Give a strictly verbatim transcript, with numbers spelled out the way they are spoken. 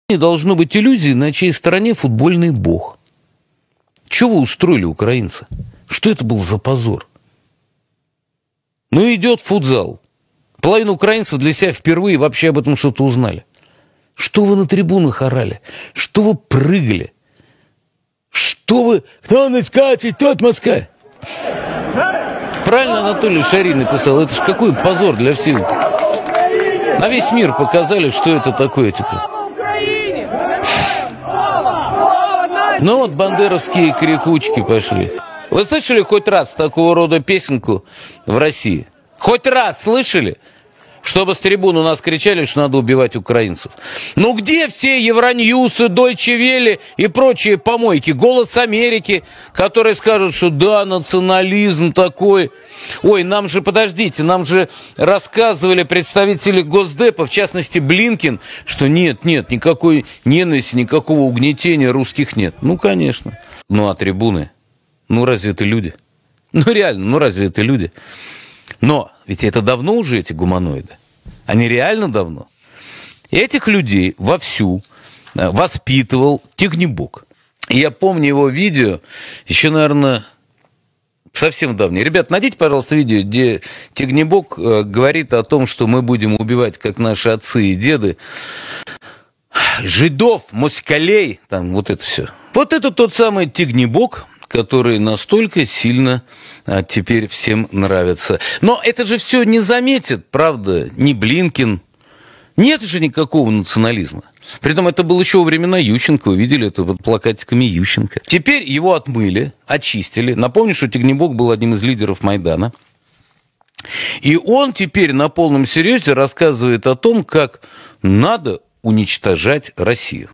Не должно быть иллюзий, на чьей стороне футбольный бог. Чего вы устроили, украинцы? Что это был за позор? Ну, идет футзал. Половина украинцев для себя впервые вообще об этом что-то узнали. Что вы на трибунах орали? Что вы прыгали? Что вы... Кто нас скачет, тот москаль. Правильно Анатолий Шарий написал. Это ж какой позор для всех. На весь мир показали, что это такое теперь. Ну вот бандеровские крикучки пошли. Вы слышали хоть раз такого рода песенку в России? Хоть раз слышали? Чтобы с трибун у нас кричали, что надо убивать украинцев. Ну где все Евроньюсы, Дойче Велле и прочие помойки? Голос Америки, которые скажут, что да, национализм такой. Ой, нам же, подождите, нам же рассказывали представители Госдепа, в частности Блинкин, что нет, нет, никакой ненависти, никакого угнетения русских нет. Ну, конечно. Ну, а трибуны? Ну, разве это люди? Ну, реально, ну, разве это люди? Но ведь это давно уже эти гуманоиды. Они реально давно. Этих людей вовсю воспитывал Тягнебок. И я помню его видео, еще, наверное, совсем давнее. Ребят, найдите, пожалуйста, видео, где Тягнебок говорит о том, что мы будем убивать, как наши отцы и деды, жидов, москалей, там вот это все. Вот это тот самый Тягнебок, который настолько сильно а, теперь всем нравится. Но это же все не заметит, правда, ни Блинкин. Нет же никакого национализма. Притом это было еще во времена Ющенко. Вы видели это под плакатиками Ющенко. Теперь его отмыли, очистили. Напомню, что Тягнебок был одним из лидеров Майдана. И он теперь на полном серьезе рассказывает о том, как надо уничтожать Россию.